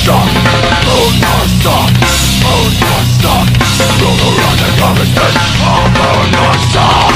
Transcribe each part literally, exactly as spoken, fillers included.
shock, moon or sock, moon or sock. Roll around the conversation, oh moon or sock.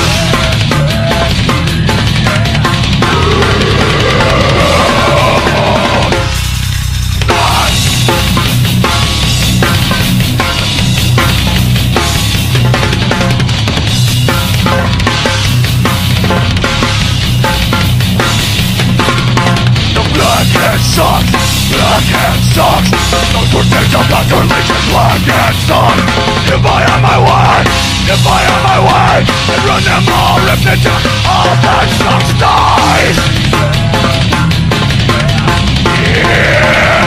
Socks, black and socks. Those were things about your leeches, black and socks. If I am my way, if I am my way, then run them all, rip them down, all that socks dies. Yeah.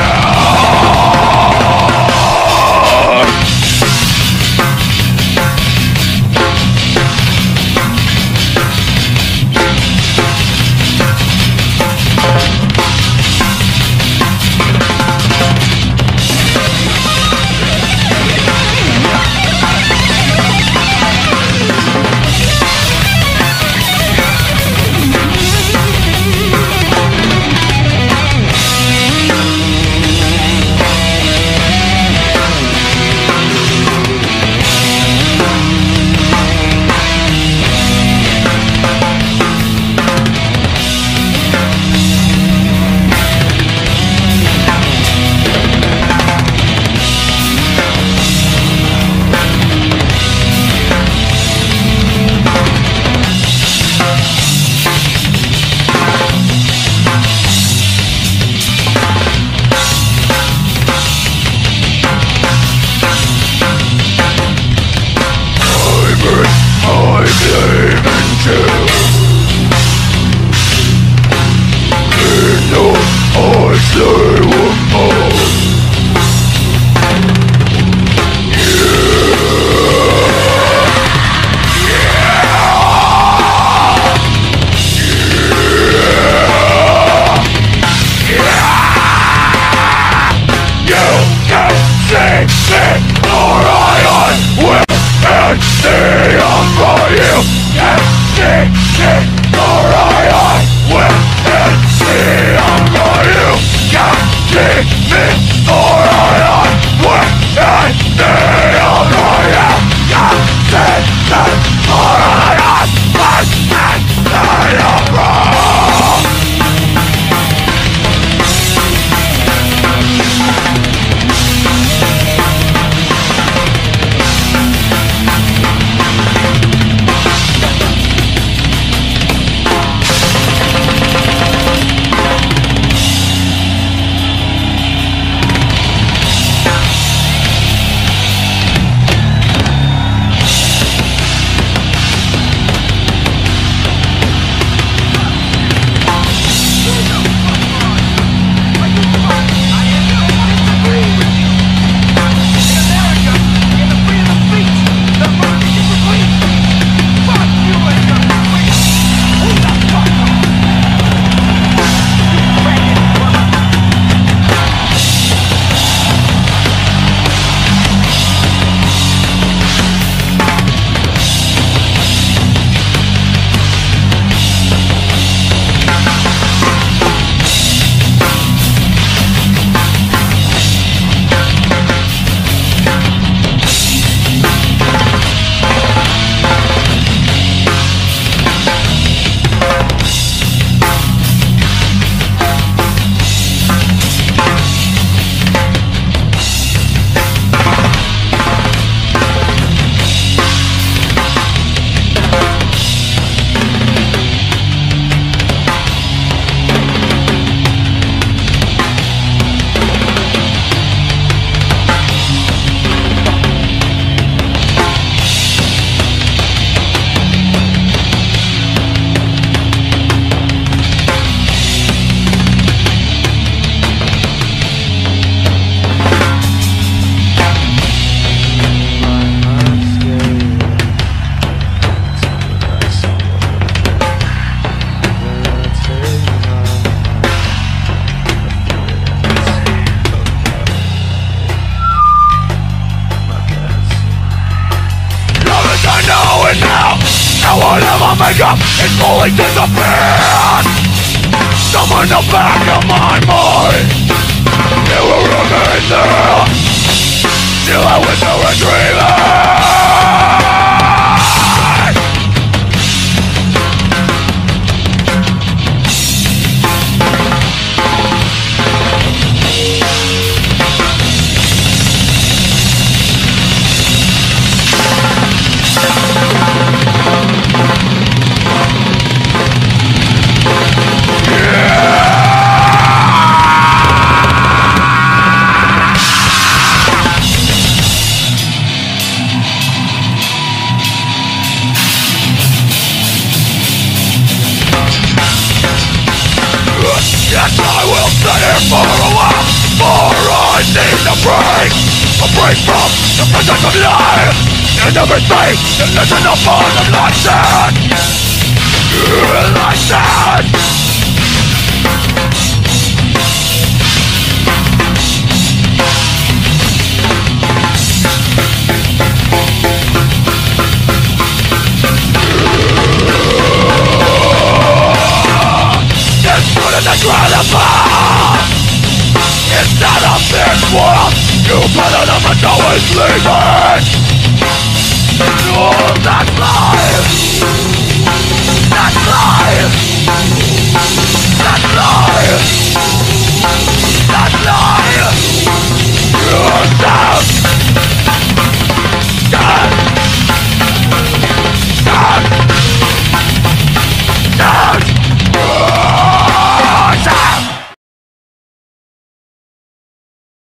makeup is slowly disappearing. Somewhere in the back of my mind, it will remain break, a break from the presence of life. In everything, and listen up for the lesson. Lesson. It's good in the incredible. Instead of this world, you better never always leave it. Oh, that's life.